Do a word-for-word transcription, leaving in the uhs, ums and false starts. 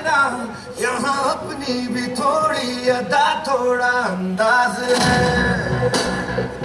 ना, यहाँ अपनी भी थोड़ी अदा थोड़ा अंदाज है।